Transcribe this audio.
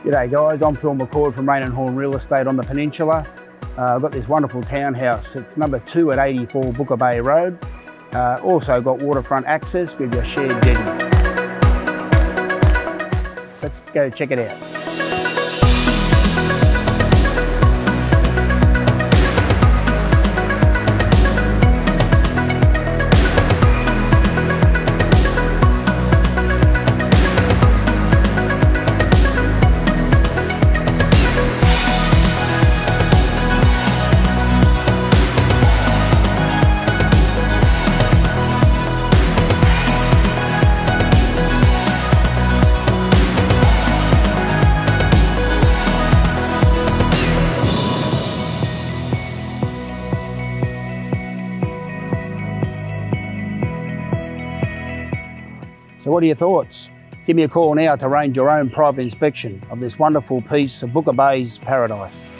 G'day guys, I'm Phil McCord from Rain and Horn Real Estate on the Peninsula. I've got this wonderful townhouse. It's number 2 at 84 Booker Bay Road. Also got waterfront access with your shared jetty. Let's go check it out. So what are your thoughts? Give me a call now to arrange your own private inspection of this wonderful piece of Booker Bay's paradise.